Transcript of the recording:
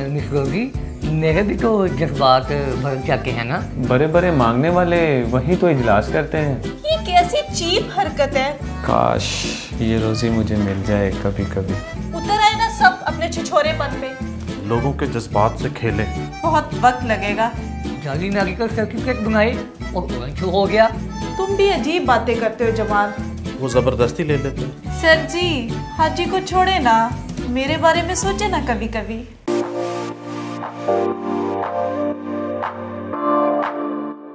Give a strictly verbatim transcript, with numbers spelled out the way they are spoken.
Miss Gogi, मेरे भी तो जज्बात भर जाते हैं ना। बड़े बड़े मांगने वाले वही तो इजलास करते हैं। ये कैसी चीप हरकत है। काश ये रोजी मुझे मिल जाए कभी कभी। उतर आए ना सब अपने छिछोरेपन पे। लोगों के जज्बात से खेले, बहुत वक्त लगेगा। जाली मेडिकल सर्टिफिकेट बनाए और शुरू हो गया। तुम भी अजीब बातें करते हो जमाल। वो जबरदस्ती ले लेते हैं। सर जी, हाजी को छोड़े ना, मेरे बारे में सोचे ना कभी कभी।